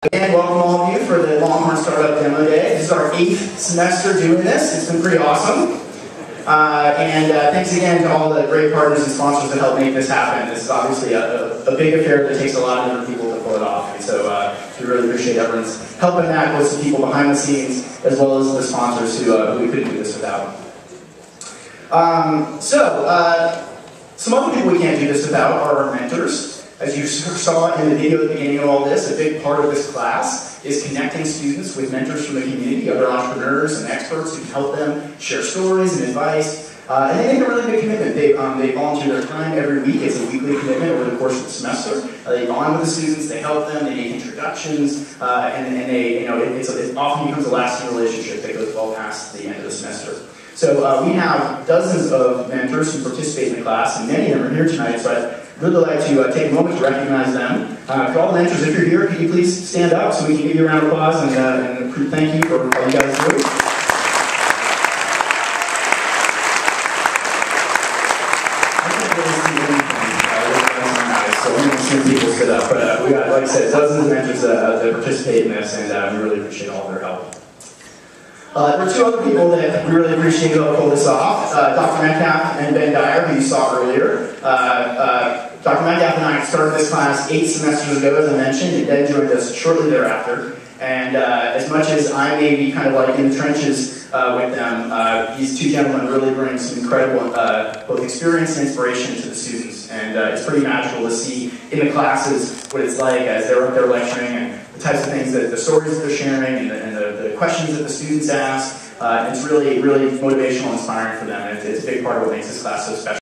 Again, welcome all of you for the Longhorn Startup Demo Day. This is our 8th semester doing this. It's been pretty awesome. Thanks again to all the great partners and sponsors that helped make this happen. This is obviously a big affair that takes a lot of different people to pull it off. And so we really appreciate everyone's help in that, both the people behind the scenes as well as the sponsors who we couldn't do this without. Some other people we can't do this without are our mentors. As you saw in the video at the beginning of all this, a big part of this class is connecting students with mentors from the community, other entrepreneurs and experts who can help them share stories and advice. And they make a really big commitment. They volunteer their time every week. It's a weekly commitment over the course of the semester. They bond with the students, they help them, they make introductions, and they, it often becomes a lasting relationship that goes well past the end of the semester. So we have dozens of mentors who participate in the class, and many of them are here tonight, so I'd really like to take a moment to recognize them. For all the mentors, if you're here, could you please stand up so we can give you a round of applause and thank you for all you guys do. I can't really see anything, so only some people stood up, but we got, like I said, dozens of mentors that participate in this, and we really appreciate all of their help. There are two other people that we really appreciate who helped pull this off. Dr. Metcalf and Ben Dyer, who you saw earlier. Dr. Metcalf and I started this class 8 semesters ago, as I mentioned, and Ben joined us shortly thereafter. And as much as I may be kind of like in the trenches with them, these two gentlemen really bring some incredible both experience and inspiration to the students. And it's pretty magical to see in the classes what it's like as they're up there lecturing, and the types of things that the stories that they're sharing, and the questions that the students ask. It's really, really motivational and inspiring for them. It's a big part of what makes this class so special.